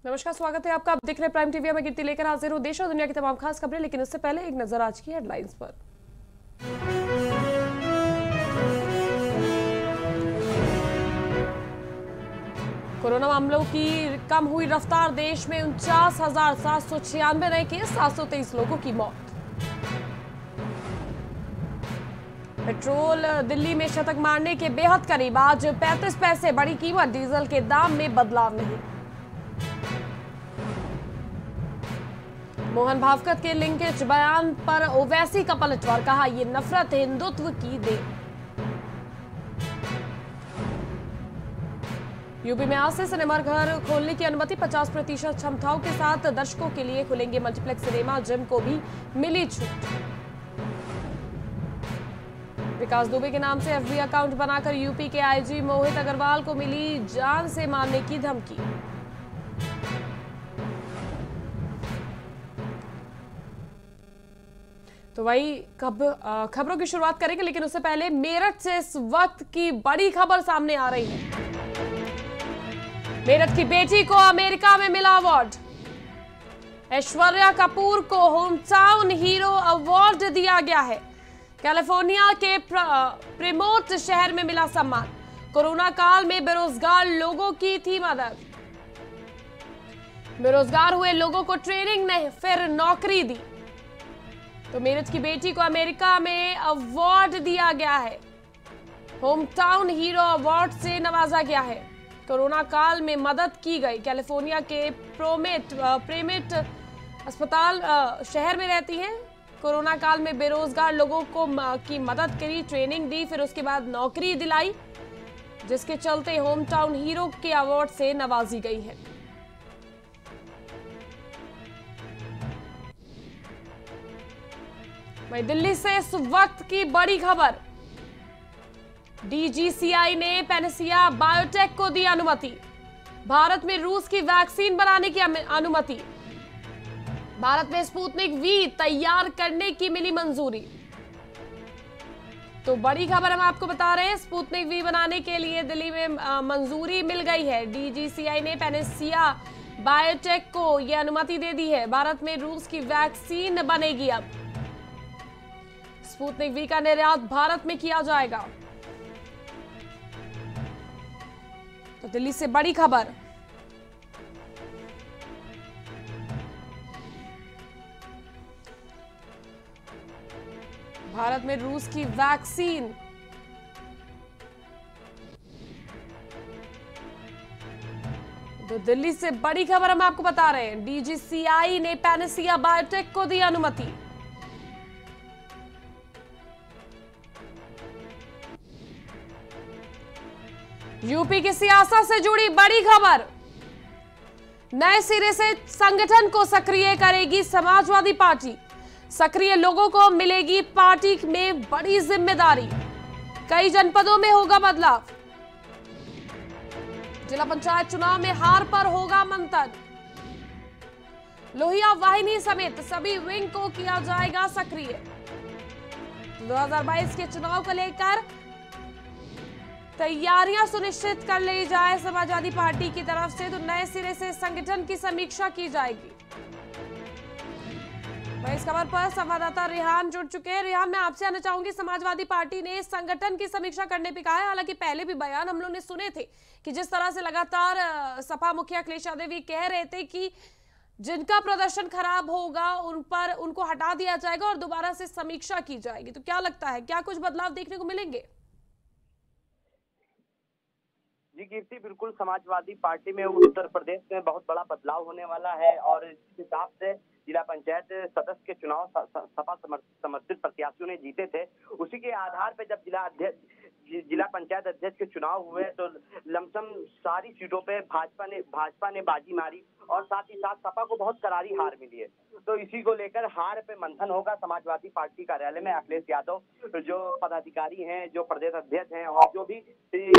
नमस्कार, स्वागत है आपका। आप देख रहे हैं प्राइम टीवी। मैं कीर्ति लेकर हाजिर हूं देश और दुनिया की तमाम खास खबरें, लेकिन उससे पहले एक नजर आज की हेडलाइंस पर। कोरोना मामलों की कम हुई रफ्तार, देश में 49,796 नए केस, 723 लोगों की मौत। पेट्रोल दिल्ली में शतक मारने के बेहद करीब, आज 35 पैसे बढ़ी कीमत, डीजल के दाम में बदलाव नहीं। मोहन भागवत के लिंकेज बयान पर ओवैसी का पलटवार, कहा ये नफरत हिंदुत्व की देन। यूपी में आज से सिनेमाघर खोलने की अनुमति, 50% क्षमताओं के साथ दर्शकों के लिए खुलेंगे मल्टीप्लेक्स सिनेमा, जिम को भी मिली छूट। विकास दुबे के नाम से एफबी अकाउंट बनाकर यूपी के आईजी मोहित अग्रवाल को मिली जान से मारने की धमकी। तो वही खबरों की शुरुआत करेंगे, लेकिन उससे पहले मेरठ से इस वक्त की बड़ी खबर सामने आ रही है। मेरठ की बेटी को अमेरिका में मिला अवार्ड, ऐश्वर्या कपूर को होम टाउन हीरो अवार्ड दिया गया है। कैलिफोर्निया के प्रेमोट शहर में मिला सम्मान। कोरोना काल में बेरोजगार लोगों की थी मदद, बेरोजगार हुए लोगों को ट्रेनिंग नहीं फिर नौकरी दी। तो मेरठ की बेटी को अमेरिका में अवार्ड दिया गया है, होम टाउन हीरो अवार्ड से नवाजा गया है। कोरोना काल में मदद की गई। कैलिफोर्निया के प्रेमेट अस्पताल शहर में रहती हैं। कोरोना काल में बेरोजगार लोगों को की मदद करी, ट्रेनिंग दी, फिर उसके बाद नौकरी दिलाई, जिसके चलते होम टाउन हीरो के अवार्ड से नवाजी गई है। वहीं दिल्ली से इस वक्त की बड़ी खबर, डीजीसीआई ने पैनेसिया बायोटेक को दी अनुमति, भारत में रूस की वैक्सीन बनाने की अनुमति, भारत में स्पुतनिक वी तैयार करने की मिली मंजूरी। तो बड़ी खबर हम आपको बता रहे हैं, स्पुतनिक वी बनाने के लिए दिल्ली में मंजूरी मिल गई है। डीजीसीआई ने पैनेसिया बायोटेक को यह अनुमति दे दी है, भारत में रूस की वैक्सीन बनेगी। अब स्पुतनिक वी का निर्यात भारत में किया जाएगा। तो दिल्ली से बड़ी खबर, भारत में रूस की वैक्सीन। तो दिल्ली से बड़ी खबर हम आपको बता रहे हैं, डीजीसीआई ने पैनेसिया बायोटेक को दी अनुमति। यूपी की सियासत से जुड़ी बड़ी खबर, नए सिरे से संगठन को सक्रिय करेगी समाजवादी पार्टी, सक्रिय लोगों को मिलेगी पार्टी में बड़ी जिम्मेदारी, कई जनपदों में होगा बदलाव, जिला पंचायत चुनाव में हार पर होगा मंथन, लोहिया वाहिनी समेत सभी विंग को किया जाएगा सक्रिय। 2022 के चुनाव को लेकर तैयारियां सुनिश्चित कर ली जाए समाजवादी पार्टी की तरफ से, तो नए सिरे से संगठन की समीक्षा की जाएगी। इस खबर पर संवाददाता रिहान जुड़ चुके हैं। रिहान, मैं आपसे आना चाहूंगी, समाजवादी पार्टी ने संगठन की समीक्षा करने पे कहा है। हालांकि पहले भी बयान हम लोग ने सुने थे कि जिस तरह से लगातार सपा मुखिया अखिलेश यादव ये कह रहे थे कि जिनका प्रदर्शन खराब होगा उनको हटा दिया जाएगा और दोबारा से समीक्षा की जाएगी। तो क्या लगता है, क्या कुछ बदलाव देखने को मिलेंगे? जी कीर्ति, बिल्कुल समाजवादी पार्टी में उत्तर प्रदेश में बहुत बड़ा बदलाव होने वाला है और इस हिसाब से जिला पंचायत सदस्य के चुनाव सपा समर्थित प्रत्याशियों ने जीते थे, उसी के आधार पे जब जिला पंचायत अध्यक्ष के चुनाव हुए तो लमसम सारी सीटों पे भाजपा ने बाजी मारी और साथ ही साथ सपा को बहुत करारी हार मिली है। तो इसी को लेकर हार पे मंथन होगा समाजवादी पार्टी कार्यालय में। अखिलेश यादव जो पदाधिकारी हैं, जो प्रदेश अध्यक्ष हैं और जो भी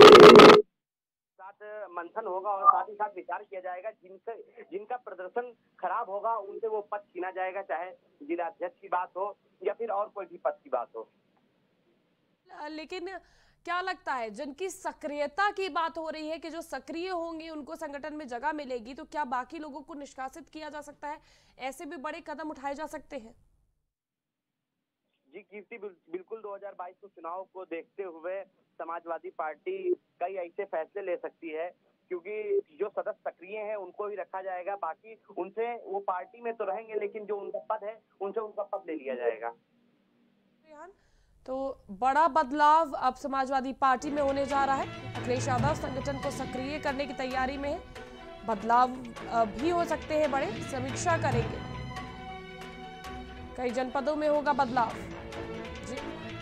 साथ मंथन होगा और साथ ही साथ विचार किया जाएगा जिनका प्रदर्शन खराब होगा उनसे वो पद छीना जाएगा, चाहे जिला अध्यक्ष की बात हो या फिर और कोई भी पद की बात हो। लेकिन क्या लगता है, जिनकी सक्रियता की बात हो रही है कि जो सक्रिय होंगे उनको संगठन में जगह मिलेगी, तो क्या बाकी लोगों को निष्कासित किया जा सकता है? ऐसे भी बड़े कदम उठाए जा सकते हैं? जी कीर्ति, बिल्कुल 2022 के चुनाव को देखते हुए समाजवादी पार्टी कई ऐसे फैसले ले सकती है, क्योंकि जो सदस्य सक्रिय हैं उनको ही रखा जाएगा, बाकी उनसे वो पार्टी में तो रहेंगे लेकिन जो उनका पद है उनसे उनका पद ले लिया जाएगा। तो बड़ा बदलाव अब समाजवादी पार्टी में होने जा रहा है। अखिलेश यादव संगठन को सक्रिय करने की तैयारी में है। बदलाव भी हो सकते हैं बड़े, समीक्षा करेंगे। कई जनपदों में होगा बदलाव। जी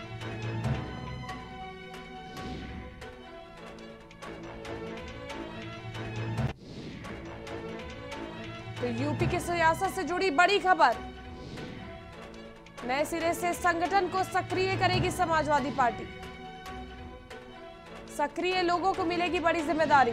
तो यूपी की सियासत से जुड़ी बड़ी खबर, नए सिरे से संगठन को सक्रिय करेगी समाजवादी पार्टी। सक्रिय लोगों को मिलेगी बड़ी जिम्मेदारी।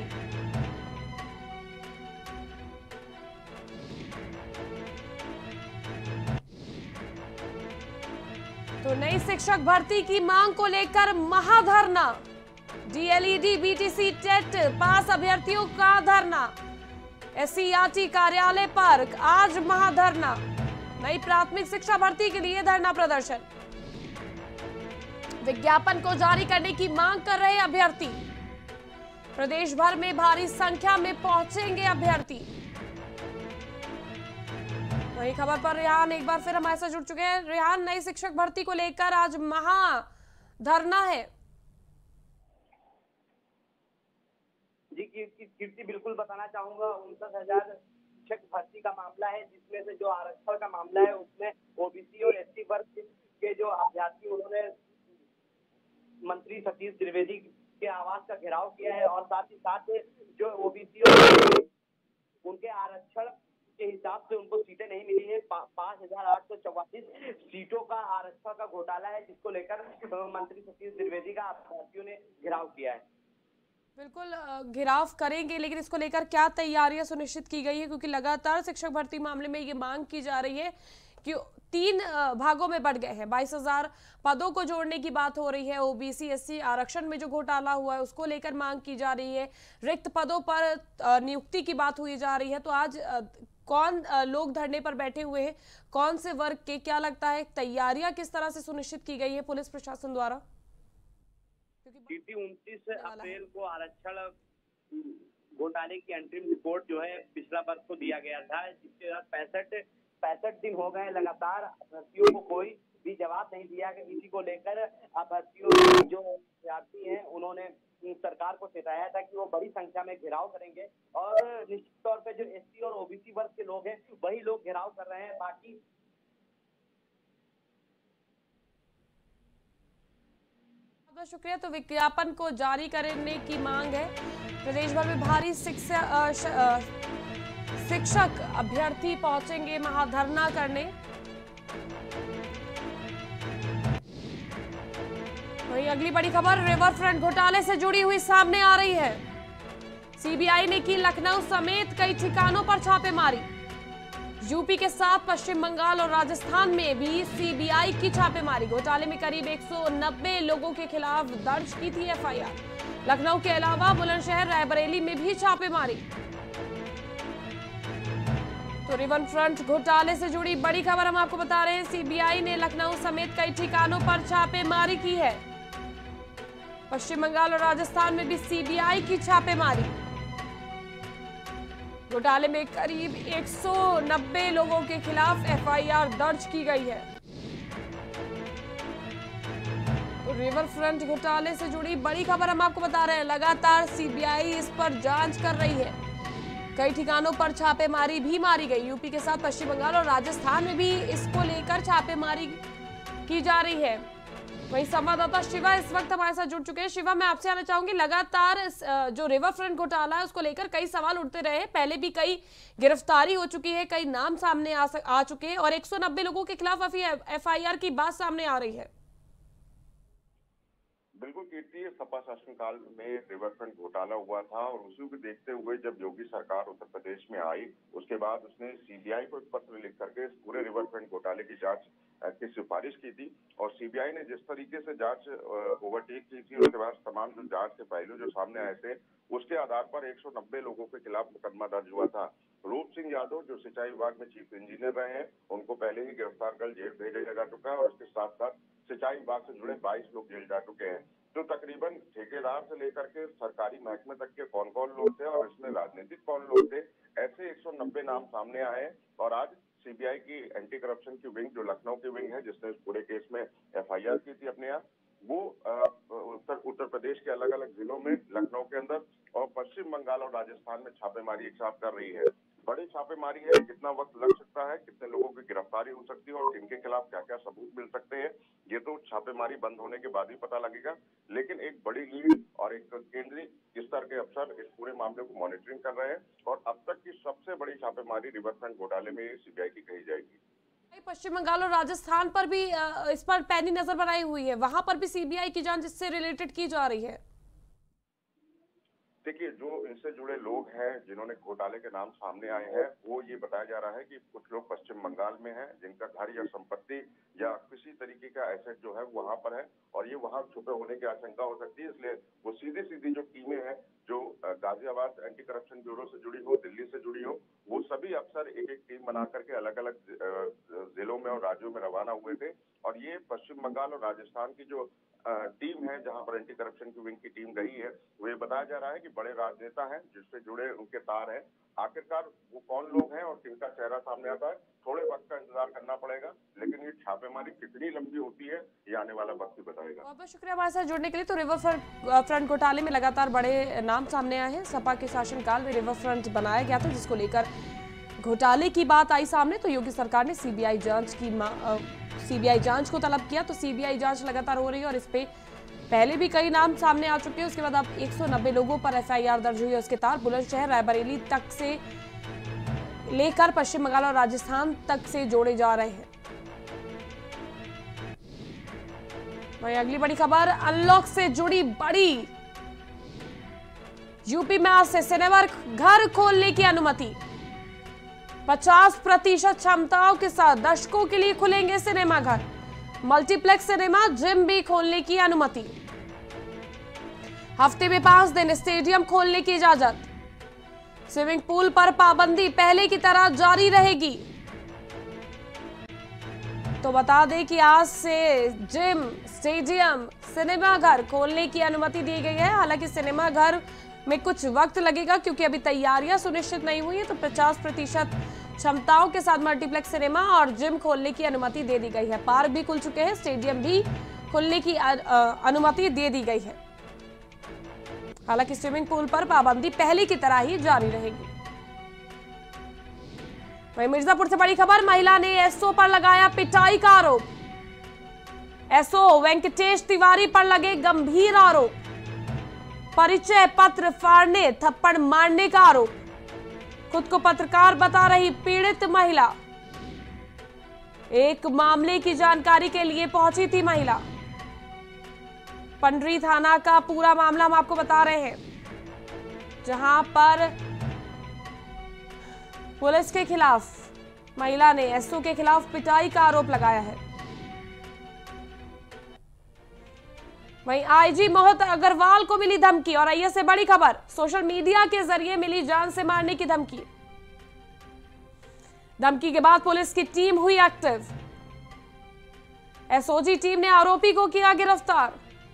तो नई शिक्षक भर्ती की मांग को लेकर महाधरना। डीएलईडी बीटीसी टेट पास अभ्यर्थियों का धरना। एससीईआरटी कार्यालय पर आज महाधरना। नई प्राथमिक शिक्षा भर्ती के लिए धरना प्रदर्शन। विज्ञापन को जारी करने की मांग कर रहे अभ्यर्थी। प्रदेश भर में भारी संख्या में पहुंचेंगे अभ्यर्थी। वही खबर पर रेहान एक बार फिर हमारे साथ जुड़ चुके हैं। रेहान, नई शिक्षक भर्ती को लेकर आज महाधरना है। जी कीर्ति, बिल्कुल बताना चाहूंगा, 59,000 शिक्षक भर्ती का मामला है, जिसमें से जो आरक्षण का मामला है उसमें ओबीसी और एसटी वर्ग के जो अभ्यर्थी, उन्होंने मंत्री सतीश द्विवेदी के आवास का घेराव किया है, और साथ ही साथ जो ओबीसी और उनके आरक्षण के हिसाब से उनको सीटें नहीं मिली है। 5,844 सीटों का आरक्षण का घोटाला है, जिसको लेकर मंत्री सतीश द्विवेदी का अभ्यर्थियों ने घेराव किया है। बिल्कुल घेराव करेंगे, लेकिन इसको लेकर क्या तैयारियां सुनिश्चित की गई है? क्योंकि लगातार शिक्षक भर्ती मामले में ये मांग की जा रही है कि 3 भागों में बढ़ गए हैं। 22,000 पदों को जोड़ने की बात हो रही है। ओबीसी एससी आरक्षण में जो घोटाला हुआ है उसको लेकर मांग की जा रही है। रिक्त पदों पर नियुक्ति की बात हुई जा रही है। तो आज कौन लोग धरने पर बैठे हुए हैं, कौन से वर्ग के, क्या लगता है तैयारियां किस तरह से सुनिश्चित की गई है पुलिस प्रशासन द्वारा? 29 अप्रैल को आरक्षण घोटाले की अंतिम रिपोर्ट जो है पिछला वर्ष को दिया गया था, जिसके बाद 65 दिन हो गए लगातार अभ्यर्थियों को कोई भी जवाब नहीं दिया गया। इसी को लेकर अभ्यर्थियों जो अभ्यर्थी हैं उन्होंने सरकार को चेताया था कि वो बड़ी संख्या में घेराव करेंगे, और निश्चित तौर पे जो एससी और ओबीसी वर्ग के लोग हैं वही लोग घेराव कर रहे हैं। बाकी बहुत शुक्रिया। तो विज्ञापन को जारी करने की मांग है। प्रदेश भर में भारी शिक्षक अभ्यर्थी पहुंचेंगे महाधरना करने। वहीं अगली बड़ी खबर रिवर फ्रंट घोटाले से जुड़ी हुई सामने आ रही है। सीबीआई ने की लखनऊ समेत कई ठिकानों पर छापेमारी। यूपी के साथ पश्चिम बंगाल और राजस्थान में भी सीबीआई की छापेमारी। घोटाले में करीब 190 लोगों के खिलाफ दर्ज की थी एफआईआर। लखनऊ के अलावा बुलंदशहर, रायबरेली में भी छापेमारी। तो रिवर फ्रंट घोटाले से जुड़ी बड़ी खबर हम आपको बता रहे हैं। सीबीआई ने लखनऊ समेत कई ठिकानों पर छापेमारी की है। पश्चिम बंगाल और राजस्थान में भी सीबीआई की छापेमारी। घोटाले में करीब 190 लोगों के खिलाफ एफआईआर दर्ज की गई है। तो रिवर फ्रंट घोटाले से जुड़ी बड़ी खबर हम आपको बता रहे हैं। लगातार सीबीआई इस पर जांच कर रही है। कई ठिकानों पर छापेमारी भी मारी गई। यूपी के साथ पश्चिम बंगाल और राजस्थान में भी इसको लेकर छापेमारी की जा रही है। वहीं संवाददाता शिवा इस वक्त हमारे साथ जुड़ चुके हैं। शिवा, मैं आपसे आना चाहूंगी, लगातार जो रिवर फ्रंट घोटाला है उसको लेकर कई सवाल उठते रहे। पहले भी कई गिरफ्तारी हो चुकी है, कई नाम सामने आ चुके हैं, और 190 लोगों के खिलाफ अभी एफआईआर की बात सामने आ रही है। बिल्कुल कीर्ति, सपा शासनकाल में रिवर फ्रंट घोटाला हुआ था, और उसी को देखते हुए जब योगी सरकार उत्तर प्रदेश में आई, उसके बाद उसने सीबीआई को एक पत्र लिख करके इस पूरे रिवर फ्रंट घोटाले की जांच की सिफारिश की थी और सीबीआई ने जिस तरीके से जांच ओवरटेक की थी, उसके बाद तमाम जो जांच के पहलू जो सामने आए थे, उसके आधार पर 190 लोगों के खिलाफ मुकदमा दर्ज हुआ था। रूप सिंह यादव जो सिंचाई विभाग में चीफ इंजीनियर रहे हैं, उनको पहले ही गिरफ्तार कर जेल भेजा जा चुका है और उसके साथ साथ सिंचाई विभाग से जुड़े 22 लोग जेल जा चुके हैं। तो तकरीबन ठेकेदार से लेकर के सरकारी महकमे तक के कौन कौन लोग थे और इसमें राजनीतिक कौन लोग थे, ऐसे 190 नाम सामने आए और आज सीबीआई की एंटी करप्शन की विंग, जो लखनऊ की विंग है, जिसने इस पूरे केस में एफआईआर की थी अपने यहाँ, वो उत्तर प्रदेश के अलग अलग जिलों में, लखनऊ के अंदर और पश्चिम बंगाल और राजस्थान में छापेमारी एक साथ कर रही है। बड़ी छापेमारी है, कितना वक्त लग सकता है, कितने लोगों की गिरफ्तारी हो सकती है और किनके खिलाफ क्या क्या सबूत मिल सकते हैं, ये तो छापेमारी बंद होने के बाद ही पता लगेगा। लेकिन एक बड़ी लीड और एक केंद्रीय स्तर के अफसर इस पूरे मामले को मॉनिटरिंग कर रहे हैं और अब तक की सबसे बड़ी छापेमारी रिवरफ्रंट घोटाले में सीबीआई की कही जाएगी। पश्चिम बंगाल और राजस्थान पर भी इस पर पैनी नजर बनाई हुई है, वहां पर भी सीबीआई की जांच इससे रिलेटेड की जा रही है। देखिए, जो इनसे जुड़े लोग हैं, जिन्होंने घोटाले के नाम सामने आए हैं, वो ये बताया जा रहा है कि कुछ लोग पश्चिम बंगाल में हैं, जिनका घर या संपत्ति या किसी तरीके का एसेट जो है वहां पर है और ये वहां छुपे होने की आशंका हो सकती है। इसलिए वो सीधी जो टीमें हैं, जो गाजियाबाद एंटी करप्शन ब्यूरो से जुड़ी हो, दिल्ली से जुड़ी हो, वो सभी अफसर एक एक टीम बना करके अलग अलग जिलों में और राज्यों में रवाना हुए थे और ये पश्चिम बंगाल और राजस्थान की जो टीम है, जहां पर एंटी करप्शन की विंग की टीम गई है, वो ये बताया जा रहा है कि बड़े राजनेता हैं जिससे जुड़े उनके तार हैं। आखिरकार वो कौन लोग हैं और किनका चेहरा सामने आता है, थोड़े वक्त का इंतजार करना पड़ेगा, लेकिन ये छापेमारी कितनी लंबी होती है ये आने वाला वक्त ही बताएगा। बहुत बहुत शुक्रिया हमारे साथ जुड़ने के लिए। तो रिवर फ्रंट घोटाले में लगातार बड़े नाम सामने आए हैं। सपा के शासनकाल में रिवर फ्रंट बनाया गया था, जिसको लेकर घोटाले की बात आई सामने, तो योगी सरकार ने सीबीआई जांच को तलब किया। तो सीबीआई जांच लगातार हो रही है और इस पे पहले भी कई नाम सामने आ चुके हैं। उसके बाद अब 190 लोगों पर एफआईआर दर्ज हुई है। उसके तार बुलंदशहर, रायबरेली तक से लेकर पश्चिम बंगाल और राजस्थान तक से जोड़े जा रहे हैं। वहीं अगली बड़ी खबर अनलॉक से जुड़ी बड़ी, यूपी में आज से सिनेमा घर खोलने की अनुमति। 50% क्षमताओं के साथ दर्शकों के लिए खुलेंगे सिनेमा घर। मल्टीप्लेक्स सिनेमा, जिम भी खोलने की अनुमति। हफ्ते में 5 दिन स्टेडियम खोलने की इजाजत। स्विमिंग पूल पर पाबंदी पहले की तरह जारी रहेगी। तो बता दें कि आज से जिम, स्टेडियम, सिनेमा घर खोलने की अनुमति दी गई है। हालांकि सिनेमा घर में कुछ वक्त लगेगा क्योंकि अभी तैयारियां सुनिश्चित नहीं हुई है। तो 50% क्षमताओं के साथ मल्टीप्लेक्स सिनेमा और जिम खोलने की अनुमति दे दी गई है। पार्क भी खुल चुके हैं, स्टेडियम भी खुलने की अनुमति दे दी गई है। हालांकि स्विमिंग पूल पर पाबंदी पहले की तरह ही जारी रहेगी। वहीं मिर्जापुर से बड़ी खबर, महिला ने एसओ पर लगाया पिटाई का आरोप। एसओ वेंकटेश तिवारी पर लगे गंभीर आरोप। परिचय पत्र फाड़ने, थप्पड़ मारने का आरोप। खुद को पत्रकार बता रही पीड़ित महिला। एक मामले की जानकारी के लिए पहुंची थी महिला। पंडरी थाना का पूरा मामला हम आपको बता रहे हैं, जहां पर पुलिस के खिलाफ महिला ने एसओ के खिलाफ पिटाई का आरोप लगाया है। वहीं आईजी मोहित अग्रवाल को मिली धमकी। और आइए से बड़ी खबर, सोशल मीडिया के जरिए मिली जान से मारने की धमकी। धमकी के बाद पुलिस की टीम हुई एक्टिव। एसओजी टीम ने आरोपी को किया गिरफ्तार।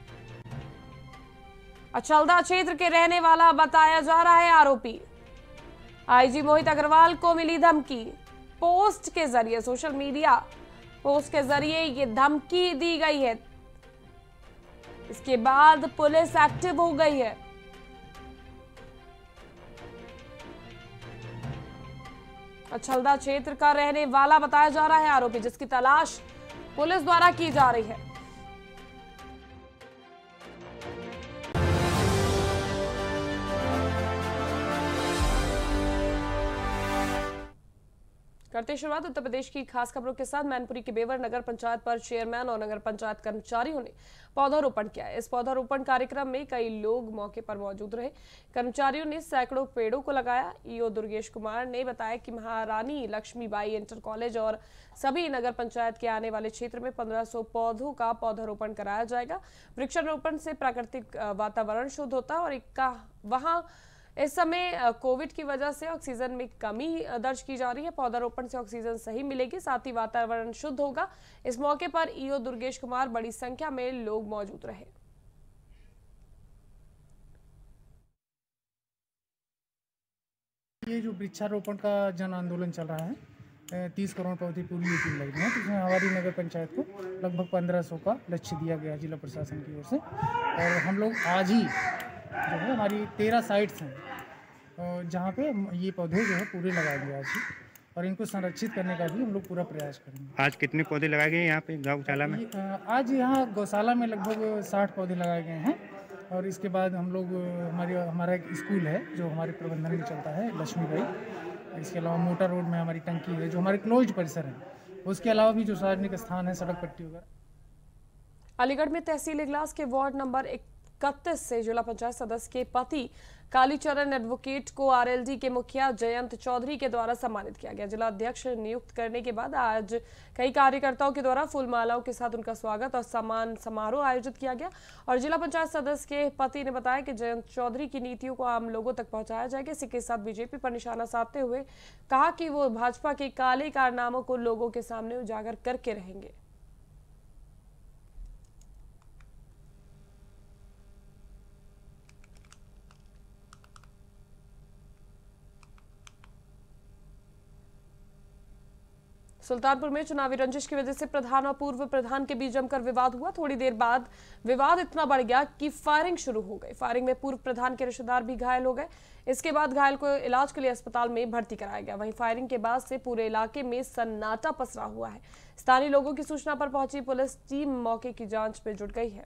अचलदा क्षेत्र के रहने वाला बताया जा रहा है आरोपी। आईजी मोहित अग्रवाल को मिली धमकी। पोस्ट के जरिए, सोशल मीडिया पोस्ट के जरिए ये धमकी दी गई है। इसके बाद पुलिस एक्टिव हो गई है। अचलदा क्षेत्र का रहने वाला बताया जा रहा है आरोपी, जिसकी तलाश पुलिस द्वारा की जा रही है। करते शुरुआत उत्तर प्रदेश की खास खबरों के साथ। मैनपुरी के बेवर नगर पंचायत पर चेयरमैन और नगर पंचायत कर्मचारियों ने पौधारोपण किया। इस पौधारोपण कार्यक्रम में कई लोग मौके पर मौजूद रहे। कर्मचारियों ने सैकड़ों पेड़ों को लगाया। ईओ दुर्गेश कुमार ने बताया कि महारानी लक्ष्मीबाई इंटर कॉलेज और सभी नगर पंचायत के आने वाले क्षेत्र में 1500 पौधों का पौधारोपण कराया जाएगा। वृक्षारोपण से प्राकृतिक वातावरण शुद्ध होता है और वहां इस समय कोविड की वजह से ऑक्सीजन में कमी दर्ज की जा रही है। पौधारोपण से ऑक्सीजन सही मिलेगी, साथ ही वातावरण शुद्ध होगा। इस मौके पर ईओ दुर्गेश कुमार बड़ी संख्या में लोग मौजूद रहे। ये जो वृक्षारोपण का जन आंदोलन चल रहा है, 30 करोड़ पौधे पूरी मीटिंग लगी है, तो इसमें हमारी नगर पंचायत को लगभग 1500 का लक्ष्य दिया गया जिला प्रशासन की ओर से। और हम लोग आज ही जो है हमारी 13 साइट्स हैं जहाँ पे ये पौधे जो है पूरे लगाएंगे आज ही, और इनको संरक्षित करने का भी हम लोग पूरा प्रयास करेंगे। आज कितने पौधे लगाए गए यहाँ पे गौशाला में? आज यहाँ गौशाला में लगभग 60 पौधे लगाए गए हैं। और इसके बाद हम लोग हमारा एक स्कूल है जो हमारे प्रबंधन में चलता है, लक्ष्मीबाई। इसके अलावा मोटर रोड में हमारी टंकी है जो हमारे क्लोज्ड परिसर है। उसके अलावा भी जो सार्वजनिक स्थान है, सड़क पट्टी वगैरह। अलीगढ़ में तहसील इगलास के वार्ड नंबर 31 से जिला पंचायत सदस्य के पति कालीचरण एडवोकेट को आरएलडी के मुखिया जयंत चौधरी के द्वारा सम्मानित किया गया। जिला अध्यक्ष नियुक्त करने के बाद आज कई कार्यकर्ताओं के द्वारा फूल मालाओं के साथ उनका स्वागत और सम्मान समारोह आयोजित किया गया। और जिला पंचायत सदस्य के पति ने बताया कि जयंत चौधरी की नीतियों को आम लोगों तक पहुंचाया जाएगा। इसी के साथ बीजेपी पर निशाना साधते हुए कहा कि वो भाजपा के काले कारनामों को लोगों के सामने उजागर करके रहेंगे। सुल्तानपुर में चुनावी रंजिश की वजह से प्रधान और पूर्व प्रधान के बीच जमकर विवाद हुआ। थोड़ी देर बाद विवाद इतना बढ़ गया कि फायरिंग शुरू हो गई। फायरिंग में पूर्व प्रधान के रिश्तेदार भी घायल हो गए। इसके बाद घायल को इलाज के लिए अस्पताल में भर्ती कराया गया। वहीं फायरिंग के बाद से पूरे इलाके में सन्नाटा पसरा हुआ है। स्थानीय लोगों की सूचना पर पहुंची पुलिस टीम मौके की जांच में जुट गई है।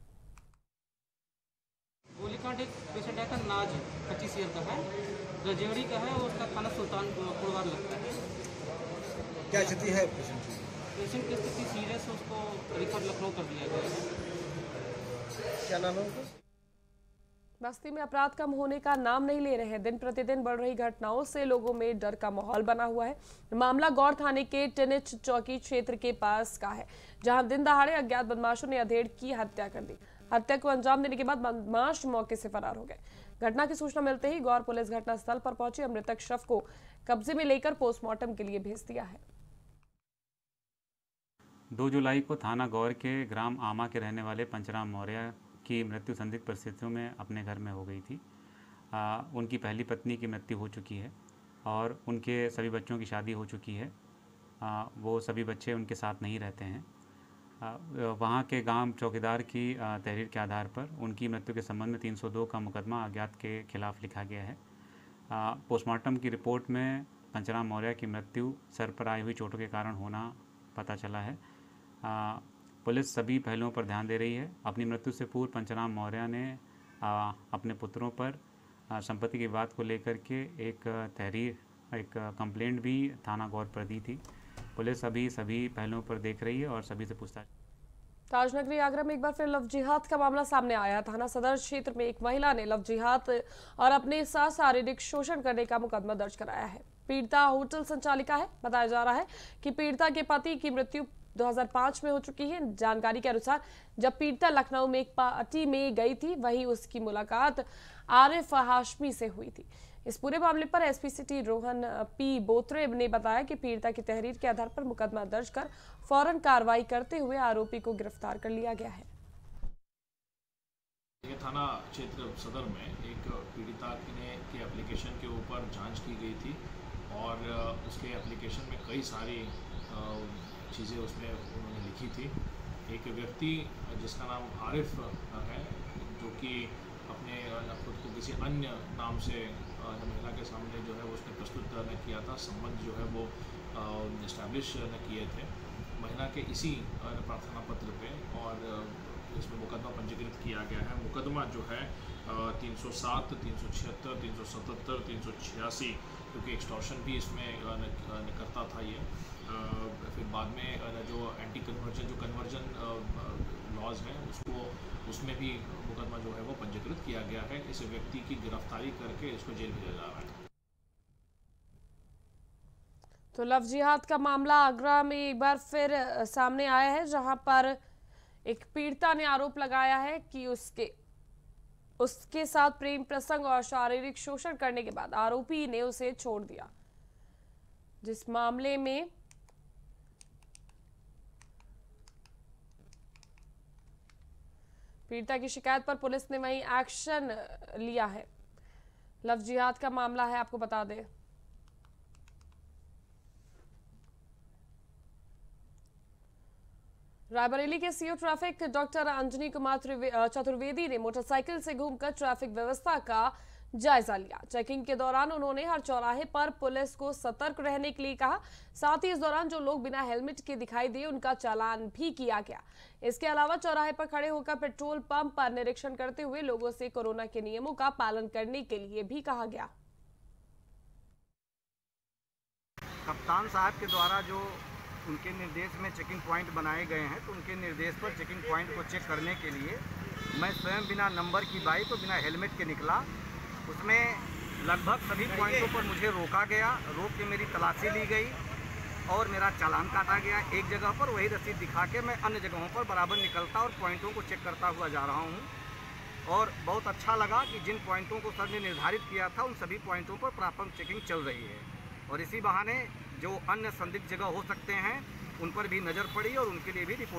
गोलीकांड एक पेशेंट है का नाज 25 ईयर का है, रजेवड़ी का है और उसका थाना सुल्तानपुर लगता है। क्या स्थिति है पेशेंट की? पेशेंट की स्थिति सीरियस है, उसको रिफर लखनऊ कर दिया गया है। क्या नाम है उनका? बस्ती में अपराध कम होने का नाम नहीं ले रहे हैं। दिन प्रतिदिन बढ़ रही घटनाओं से लोगों में डर का माहौल बना हुआ है। मामला गौर थाने के टिनिच चौकी क्षेत्र के पास का है, जहां दिन दहाड़े अज्ञात बदमाशों ने अधेड़ की हत्या कर दी। हत्या को अंजाम देने के बाद बदमाश मौके से फरार हो गए। घटना की सूचना मिलते ही गौर पुलिस घटनास्थल पर पहुंची। मृतक शव को कब्जे में लेकर पोस्टमार्टम के लिए भेज दिया है। 2 जुलाई को थाना गौर के ग्राम आमा के रहने वाले पंचराम मौर्य की मृत्यु संदिग्ध परिस्थितियों में अपने घर में हो गई थी। उनकी पहली पत्नी की मृत्यु हो चुकी है और उनके सभी बच्चों की शादी हो चुकी है। वो सभी बच्चे उनके साथ नहीं रहते हैं। वहाँ के गांव चौकीदार की तहरीर के आधार पर उनकी मृत्यु के संबंध में 302 का मुकदमा अज्ञात के खिलाफ लिखा गया है। पोस्टमार्टम की रिपोर्ट में पंचराम मौर्य की मृत्यु सर पर आई हुई चोटों के कारण होना पता चला है। पुलिस सभी पहलुओं पर ध्यान दे रही है। अपनी मृत्यु से पूर्व पंचराम मौर्य ने अपने पुत्रों पर संपत्ति के विवाद को लेकर के एक कंप्लेंट भी थाना गौर पर दी थी। पुलिस अभी सभी पहलुओं पर देख रही है और सभी से पूछताछ। ताजनगरी आगरा में एक बार फिर लव जिहाद का मामला सामने आया। थाना सदर क्षेत्र में एक महिला ने लव जिहाद और अपने साथ शारीरिक शोषण करने का मुकदमा दर्ज कराया है। पीड़िता होटल संचालिका है। बताया जा रहा है कि पीड़िता के पति की मृत्यु 2005 में हो चुकी है। जानकारी के अनुसार जब पीड़िता लखनऊ में एक पार्टी में गई थी, वहीं उसकी मुलाकात आरिफ हाशमी से हुई थी। इस पूरे मामले पर SP city Rohan P Botre ने बताया कि पीड़िता की तहरीर के आधार पर मुकदमा दर्ज कर फौरन कार्रवाई करते हुए आरोपी को गिरफ्तार कर लिया गया है। थाना क्षेत्र सदर में एक पीड़िता के एप्लीकेशन के ऊपर जांच की गई थी और उसके एप्लीकेशन में कई सारी चीज़ें उसमें उन्होंने लिखी थी। एक व्यक्ति जिसका नाम आरिफ है, जो कि अपने खुद को किसी अन्य नाम से महिला के सामने जो है उसने प्रस्तुत न किया था। संबंध जो है वो इस्टेब्लिश न किए थे महिला के इसी प्रार्थना पत्र पे और इसमें मुकदमा पंजीकृत किया गया है। मुकदमा जो है 307, 376, 377, 386, क्योंकि एक्सटॉर्शन भी इसमें करता था ये। फिर बाद में जो एंटी कन्वर्जन लॉज हैं उसमें भी मुकदमा जो है वो पंजीकृत किया गया है। इस व्यक्ति की गिरफ्तारी करके इसको जेल भेजा जा रहा है। तो लव जिहाद का मामला आगरा में एक बार फिर सामने आया है, जहां पर एक पीड़िता ने आरोप लगाया है कि उसके साथ प्रेम प्रसंग और शारीरिक शोषण करने के बाद आरोपी ने उसे छोड़ दिया। जिस मामले में पीड़िता की शिकायत पर पुलिस ने वहीं एक्शन लिया है। लव जिहाद का मामला है, आपको बता दें। रायबरेली के CO traffic doctor Anjani Kumar Chaturvedi ने मोटरसाइकिल से घूमकर ट्रैफिक व्यवस्था का जायजा लिया। चेकिंग के दौरान उन्होंने हर चौराहे पर पुलिस को सतर्क रहने के लिए कहा। साथ ही इस दौरान जो लोग बिना हेलमेट के दिखाई दिए उनका चालान भी किया गया। इसके अलावा चौराहे पर खड़े होकर पेट्रोल पंप पर निरीक्षण करते हुए लोगों से कोरोना के नियमों का पालन करने के लिए भी कहा गया। कप्तान साहब के द्वारा जो उनके निर्देश में चेकिंग पॉइंट बनाए गए हैं, तो उनके निर्देश पर चेकिंग पॉइंट को चेक करने के लिए मैं स्वयं बिना नंबर की बाइक और बिना हेलमेट के निकला। उसमें लगभग सभी पॉइंटों पर मुझे रोका गया, रोक के मेरी तलाशी ली गई और मेरा चालान काटा गया। एक जगह पर वही रसीद दिखा के मैं अन्य जगहों पर बराबर निकलता और पॉइंटों को चेक करता हुआ जा रहा हूँ। और बहुत अच्छा लगा कि जिन पॉइंटों को सर ने निर्धारित किया था उन सभी पॉइंटों पर प्राथमिक चेकिंग चल रही है और इसी बहाने जो अन्य संदिग्ध जगह हो सकते हैं उन पर भी नजर पड़ी और उनके लिए भी रिपोर्ट।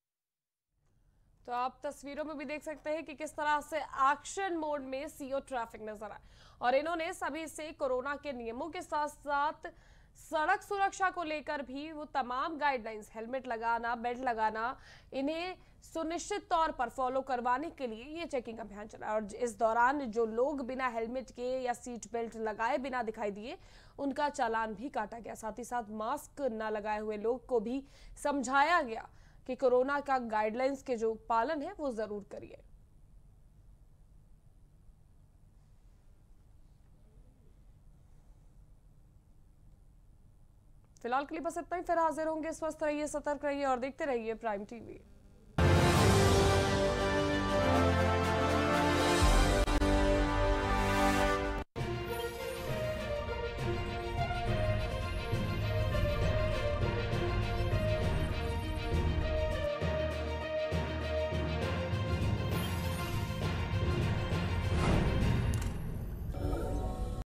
तो आप तस्वीरों में भी देख सकते हैं कि किस तरह से एक्शन मोड में सीओ ट्रैफिक नजर आए और इन्होंने सभी से कोरोना के नियमों के साथ साथ सड़क सुरक्षा को लेकर भी वो तमाम गाइडलाइंस, हेलमेट लगाना, बेल्ट लगाना, इन्हें सुनिश्चित तौर पर फॉलो करवाने के लिए ये चेकिंग अभियान चला। और इस दौरान जो लोग बिना हेलमेट के या सीट बेल्ट लगाए बिना दिखाई दिए उनका चालान भी काटा गया। साथ ही साथ मास्क न लगाए हुए लोग को भी समझाया गया कि कोरोना का गाइडलाइंस के जो पालन है वो जरूर करिए। फिलहाल के लिए बस इतना ही। फिर हाजिर होंगे। स्वस्थ रहिए, सतर्क रहिए और देखते रहिए प्राइम टीवी।